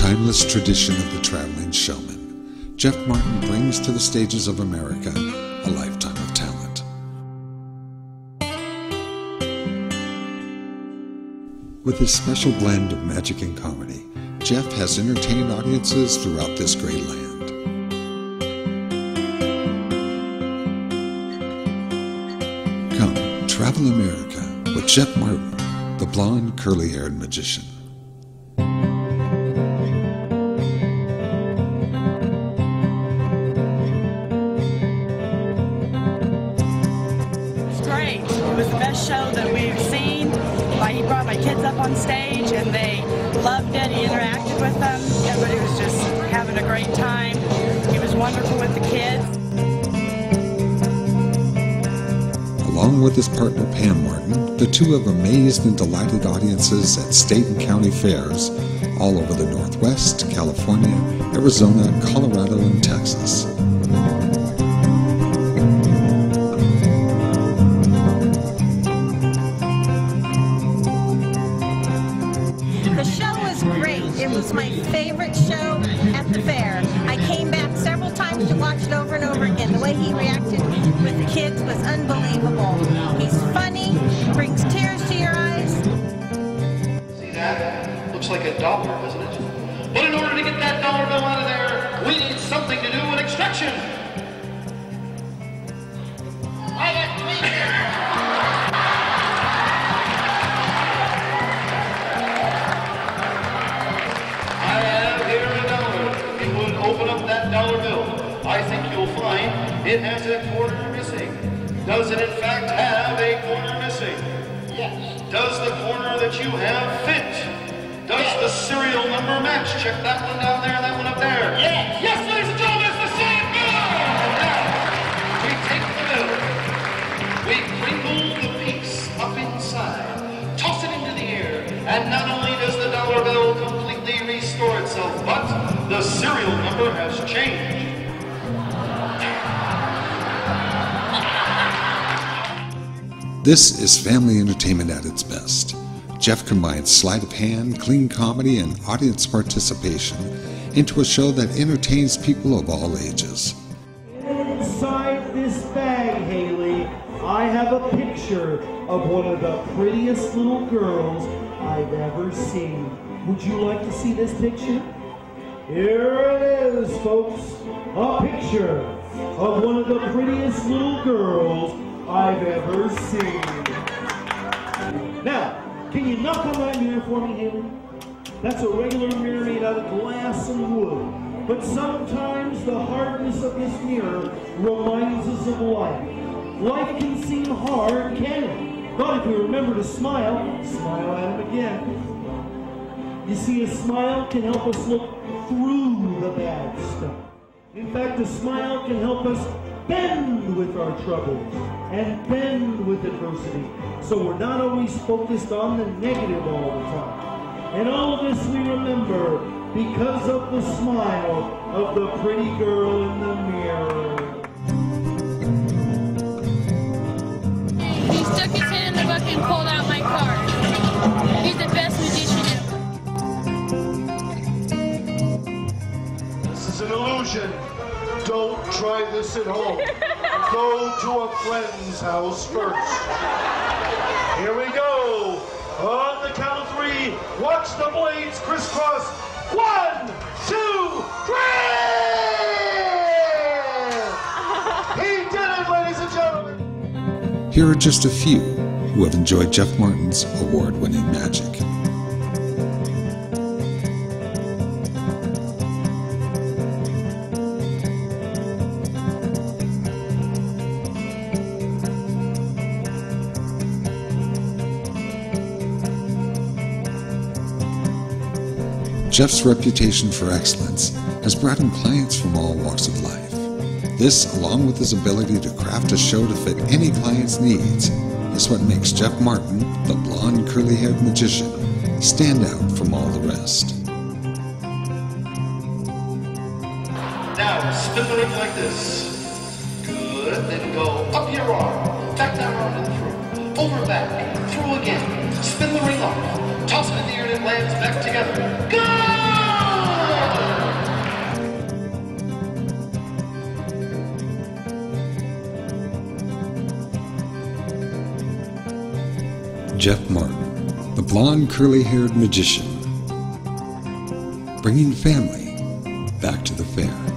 timeless tradition of the traveling showman, Jeff Martin brings to the stages of America a lifetime of talent. With his special blend of magic and comedy, Jeff has entertained audiences throughout this great land. Come, travel America with Jeff Martin, the blonde, curly-haired magician. Great. It was the best show that we've seen. He brought my kids up on stage and they loved it. He interacted with them. Everybody was just having a great time. He was wonderful with the kids. Along with his partner Pam Martin, the two have amazed and delighted audiences at state and county fairs all over the Northwest, California, Arizona, Colorado, and Texas. The show was great. It was my favorite show at the fair. I came back several times to watch it over and over again. The way he reacted with the kids was unbelievable. He's funny, brings tears to your eyes. See that? Looks like $1, doesn't it? But in order to get that dollar bill out of there, we need something to do with extraction. I got open up that dollar bill. I think you'll find it has a corner missing. Does it in fact have a corner missing? Yes. Does the corner that you have fit? Does the serial number match? Check that one down there and that one up there. Yes. Yes, ladies and gentlemen, it's the same bill. Now, we take the bill. We crinkle the piece up inside, toss it into the air, and not only does the dollar bill completely restore itself, but the serial number has changed. This is family entertainment at its best. Jeff combines sleight of hand, clean comedy, and audience participation into a show that entertains people of all ages. Inside this bag, Haley, I have a picture of one of the prettiest little girls I've ever seen. Would you like to see this picture? Here it is, folks. A picture of one of the prettiest little girls I've ever seen. Now, can you knock on that mirror for me, Haley? That's a regular mirror made out of glass and wood. But sometimes the hardness of this mirror reminds us of life. Life can seem hard, can it? But if we remember to smile, smile at him again. You see, a smile can help us look through the bad stuff. In fact, a smile can help us bend with our troubles and bend with adversity. So we're not always focused on the negative all the time. And all of this we remember because of the smile of the pretty girl in the mirror. He stuck his hand in the bucket and pulled out my card. He's the best magician ever. This is an illusion. Don't try this at home. Go to a friend's house first. Here we go. On the count of 3, watch the blades crisscross. 1, 2, 3! He did it, ladies and gentlemen. Here are just a few who have enjoyed Jeff Martin's award-winning magic. Jeff's reputation for excellence has brought him clients from all walks of life. This, along with his ability to craft a show to fit any client's needs, is what makes Jeff Martin, the blonde, curly-haired magician, stand out from all the rest. Now, spin the ring like this. Good. Then go up your arm, back that arm and through, over back, through again. Spin the ring off. Toss it in the air and it lands back together. Good! Jeff Martin, the blonde, curly-haired magician, bringing family back to the fair.